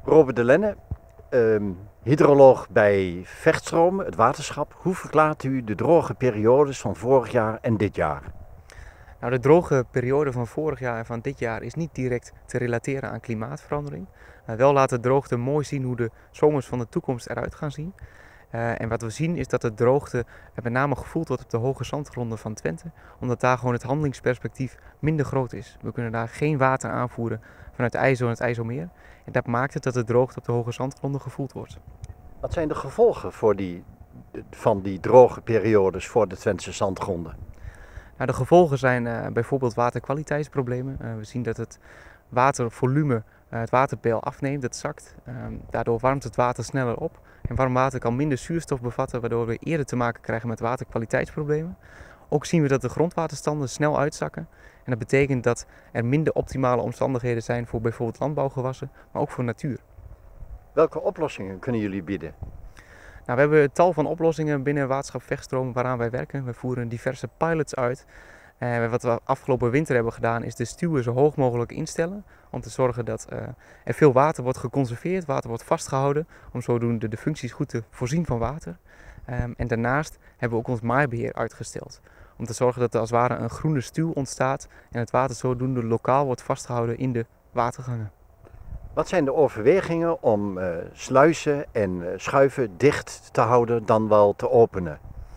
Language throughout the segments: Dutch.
Robert de Lenne, hydroloog bij Vechtstroom, het waterschap. Hoe verklaart u de droge periodes van vorig jaar en dit jaar? Nou, de droge periode van vorig jaar en van dit jaar is niet direct te relateren aan klimaatverandering. Wel laat de droogte mooi zien hoe de zomers van de toekomst eruit gaan zien. En wat we zien is dat de droogte met name gevoeld wordt op de hoge zandgronden van Twente, omdat daar gewoon het handelingsperspectief minder groot is. We kunnen daar geen water aanvoeren vanuit de IJssel en het IJsselmeer. En dat maakt het dat de droogte op de hoge zandgronden gevoeld wordt. Wat zijn de gevolgen van die droge periodes voor de Twentse zandgronden? Nou, de gevolgen zijn bijvoorbeeld waterkwaliteitsproblemen. We zien dat het watervolume, het waterpeil afneemt, het zakt. Daardoor warmt het water sneller op. En warm water kan minder zuurstof bevatten, waardoor we eerder te maken krijgen met waterkwaliteitsproblemen. Ook zien we dat de grondwaterstanden snel uitzakken. En dat betekent dat er minder optimale omstandigheden zijn voor bijvoorbeeld landbouwgewassen, maar ook voor natuur. Welke oplossingen kunnen jullie bieden? Nou, we hebben een tal van oplossingen binnen waterschap Vechtstroom waaraan wij werken. We voeren diverse pilots uit. Wat we afgelopen winter hebben gedaan is de stuwen zo hoog mogelijk instellen. Om te zorgen dat er veel water wordt geconserveerd, water wordt vastgehouden. Om zodoende de functies goed te voorzien van water. En daarnaast hebben we ook ons maaibeheer uitgesteld. Om te zorgen dat er als het ware een groene stuw ontstaat. En het water zodoende lokaal wordt vastgehouden in de watergangen. Wat zijn de overwegingen om sluizen en schuiven dicht te houden dan wel te openen?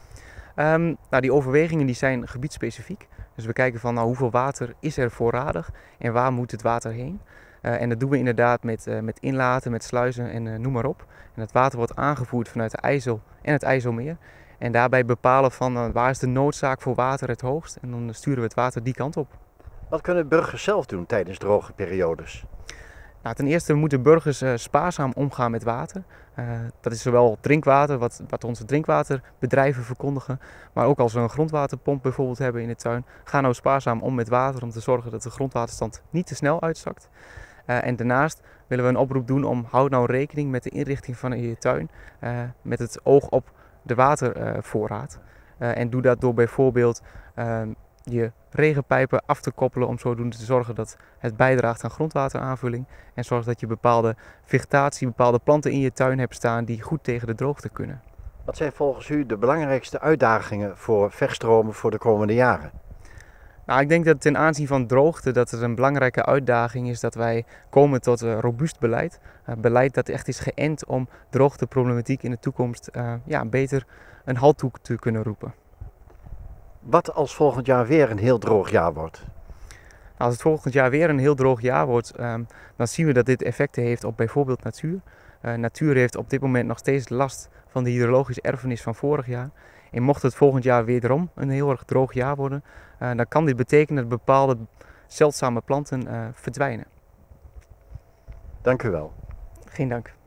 Nou, die overwegingen die zijn gebiedspecifiek. Dus we kijken van hoeveel water is er voorradig en waar moet het water heen. En dat doen we inderdaad met inlaten, met sluizen en noem maar op. En het water wordt aangevoerd vanuit de IJssel en het IJsselmeer. En daarbij bepalen van waar is de noodzaak voor water het hoogst. En dan sturen we het water die kant op. Wat kunnen burgers zelf doen tijdens droge periodes? Nou, ten eerste moeten burgers spaarzaam omgaan met water. Dat is zowel drinkwater, wat onze drinkwaterbedrijven verkondigen, maar ook als we een grondwaterpomp bijvoorbeeld hebben in de tuin. Ga nou spaarzaam om met water om te zorgen dat de grondwaterstand niet te snel uitzakt. En daarnaast willen we een oproep doen om houd nou rekening met de inrichting van je tuin met het oog op de watervoorraad. En doe dat door bijvoorbeeld je regenpijpen af te koppelen om zodoende te zorgen dat het bijdraagt aan grondwateraanvulling en zorgt dat je bepaalde vegetatie, bepaalde planten in je tuin hebt staan die goed tegen de droogte kunnen. Wat zijn volgens u de belangrijkste uitdagingen voor Vechtstroom voor de komende jaren? Nou, ik denk dat ten aanzien van droogte dat het een belangrijke uitdaging is dat wij komen tot robuust beleid. Beleid dat echt is geënt om droogteproblematiek in de toekomst beter een halt toe te kunnen roepen. Wat als volgend jaar weer een heel droog jaar wordt? Als het volgend jaar weer een heel droog jaar wordt, dan zien we dat dit effecten heeft op bijvoorbeeld natuur. Natuur heeft op dit moment nog steeds last van de hydrologische erfenis van vorig jaar. En mocht het volgend jaar wederom een heel erg droog jaar worden, dan kan dit betekenen dat bepaalde zeldzame planten verdwijnen. Dank u wel. Geen dank.